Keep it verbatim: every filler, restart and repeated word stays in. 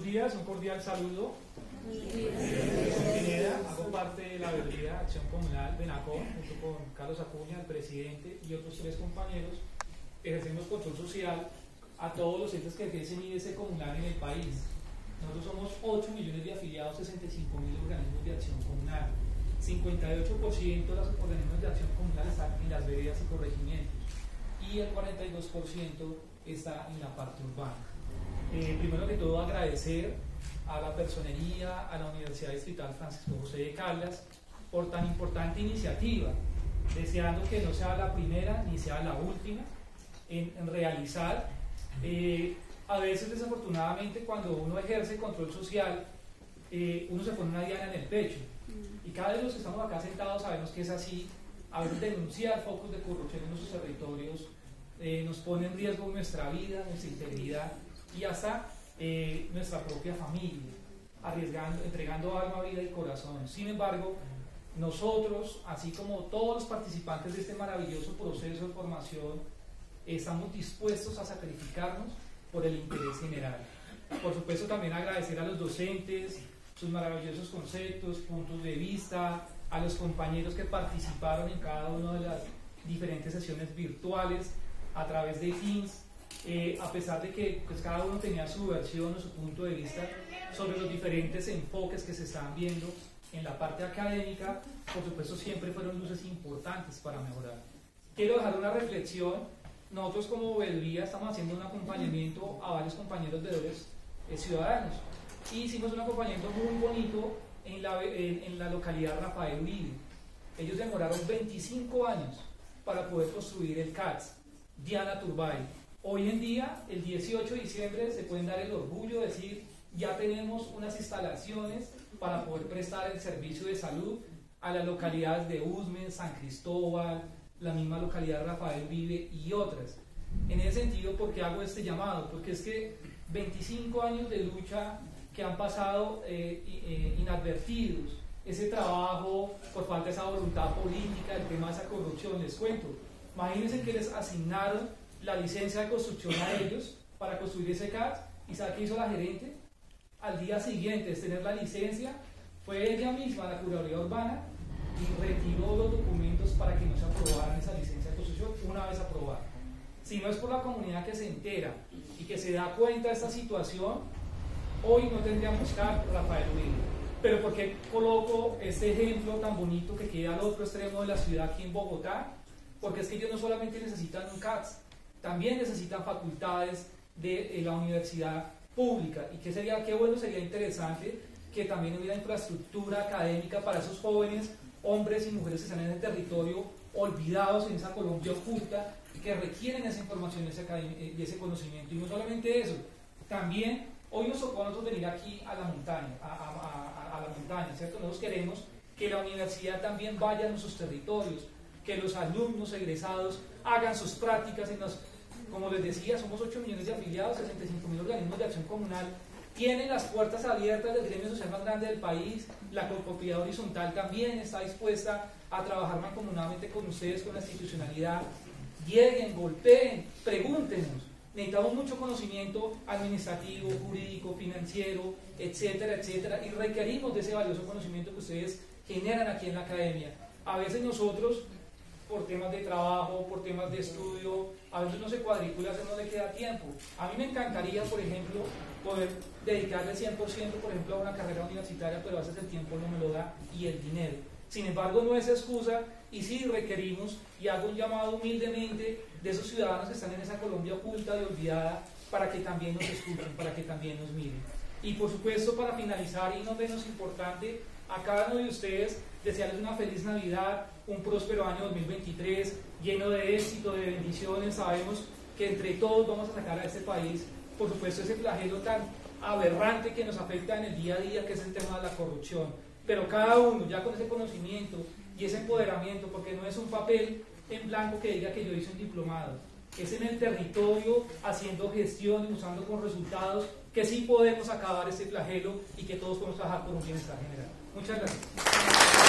días, un cordial saludo. Soy Pineda, hago parte de la veeduría Acción Comunal de NACOM, junto con Carlos Acuña, el presidente, y otros tres compañeros. Ejercemos control social a todos los entes que ejercen I D C comunal en el país. Nosotros somos ocho millones de afiliados, sesenta y cinco mil organismos de acción comunal. cincuenta y ocho por ciento de los organismos de acción comunal están en las veredas y corregimientos, y el cuarenta y dos por ciento está en la parte urbana. Eh, primero que todo, agradecer a la Personería, a la Universidad Distrital Francisco José de Caldas por tan importante iniciativa, deseando que no sea la primera ni sea la última en, en realizar. Eh, a veces, desafortunadamente, cuando uno ejerce control social, eh, uno se pone una diana en el pecho, y cada vez de los que estamos acá sentados sabemos que es así. A veces denunciar focos de corrupción en nuestros territorios eh, nos pone en riesgo nuestra vida, nuestra integridad y hasta eh, nuestra propia familia, arriesgando, entregando alma, vida y corazón. Sin embargo, nosotros, así como todos los participantes de este maravilloso proceso de formación, estamos dispuestos a sacrificarnos por el interés general. Por supuesto, también agradecer a los docentes sus maravillosos conceptos, puntos de vista, a los compañeros que participaron en cada una de las diferentes sesiones virtuales a través de Teams, eh, a pesar de que pues, cada uno tenía su versión o su punto de vista sobre los diferentes enfoques que se estaban viendo en la parte académica. Por supuesto, siempre fueron luces importantes para mejorar. Quiero dejar una reflexión. Nosotros como veeduría estamos haciendo un acompañamiento a varios compañeros veedores eh, ciudadanos, y hicimos un acompañamiento muy bonito en la, en, en la localidad Rafael Uribe. Ellos demoraron veinticinco años para poder construir el C A T S Diana Turbay. Hoy en día, el dieciocho de diciembre, se pueden dar el orgullo de decir: ya tenemos unas instalaciones para poder prestar el servicio de salud a las localidades de Usme, San Cristóbal, la misma localidad Rafael Uribe y otras. En ese sentido, ¿por qué hago este llamado? Porque es que veinticinco años de lucha que han pasado eh, eh, inadvertidos, ese trabajo por falta de esa voluntad política, el tema de esa corrupción. Les cuento, imagínense que les asignaron la licencia de construcción a ellos para construir ese C A T S, y ¿sabe qué hizo la gerente? Al día siguiente de tener la licencia, fue ella misma a la Curaduría Urbana y retiró los documentos para que no se aprobaran esa licencia de construcción una vez aprobada. Si no es por la comunidad que se entera y que se da cuenta de esta situación, hoy no tendríamos C A T S Rafael Uribe. Pero ¿por qué coloco este ejemplo tan bonito que queda al otro extremo de la ciudad, aquí en Bogotá? Porque es que ellos no solamente necesitan un C A T S, también necesitan facultades de, de la universidad pública. Y qué sería, qué bueno, sería interesante que también hubiera infraestructura académica para esos jóvenes, hombres y mujeres que están en el territorio, olvidados en esa Colombia oculta, que requieren esa información ese y ese conocimiento. Y no solamente eso, también hoy nos tocó a nosotros venir aquí a la montaña, a, a, a, a la montaña, ¿cierto? Nosotros queremos que la universidad también vaya a nuestros territorios, que los alumnos egresados hagan sus prácticas en los, como les decía, somos ocho millones de afiliados, sesenta y cinco mil organismos de acción comunal, tienen las puertas abiertas del gremio social más grande del país. La Copropiedad Horizontal también está dispuesta a trabajar mancomunadamente con ustedes, con la institucionalidad. Lleguen, golpeen, pregúntenos. Necesitamos mucho conocimiento administrativo, jurídico, financiero, etcétera, etcétera, y requerimos de ese valioso conocimiento que ustedes generan aquí en la academia. A veces nosotros, por temas de trabajo, por temas de estudio, a veces no se cuadricula, a veces no le queda tiempo. A mí me encantaría, por ejemplo, poder dedicarle cien por ciento, por ejemplo, a una carrera universitaria, pero a veces el tiempo no me lo da y el dinero. Sin embargo, no es excusa, y sí requerimos, y hago un llamado humildemente de esos ciudadanos que están en esa Colombia oculta y olvidada, para que también nos escuchen, para que también nos miren. Y por supuesto, para finalizar, y no menos importante, a cada uno de ustedes desearles una feliz Navidad, un próspero año dos mil veintitrés, lleno de éxito, de bendiciones. Sabemos que entre todos vamos a sacar a este país, por supuesto, ese flagelo tan aberrante que nos afecta en el día a día, que es el tema de la corrupción. Pero cada uno, ya con ese conocimiento y ese empoderamiento, porque no es un papel en blanco que diga que yo hice un diplomado, es en el territorio, haciendo gestión y usando con resultados, que sí podemos acabar ese flagelo y que todos podemos trabajar por un bienestar general. Muchas gracias.